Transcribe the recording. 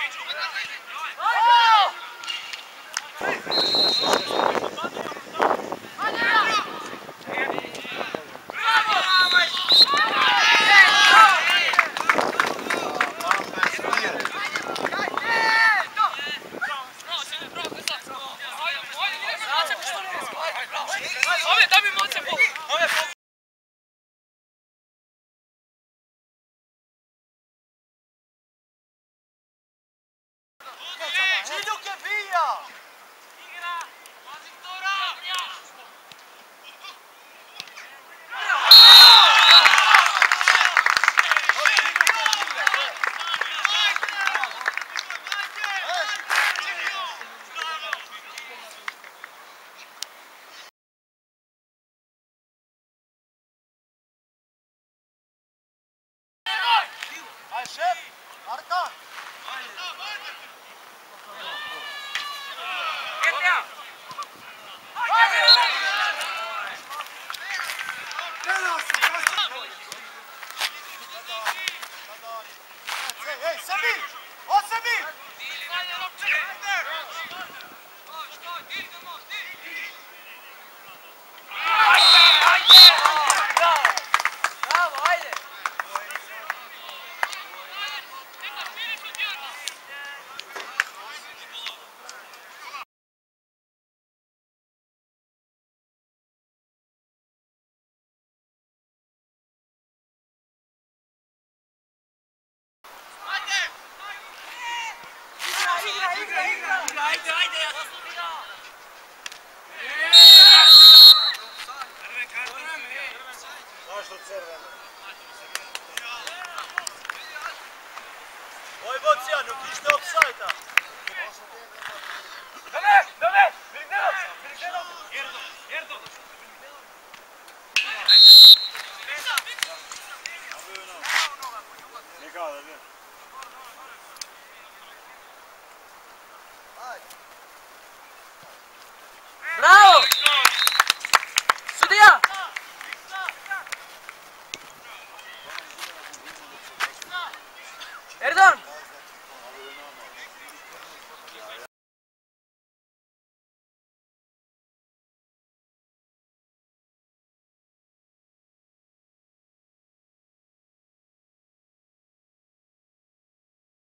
Gino che via! Hai șef, arca! Hej, Semir! O, Semir! Bravo, ajde! Ajde, ja sam studirao! Zašto crveno? Vojvodcija, ne upište offside-a! Dove! Militenov! Erdo! Neka, da ne. Bravo! Sudija! Erdoğan!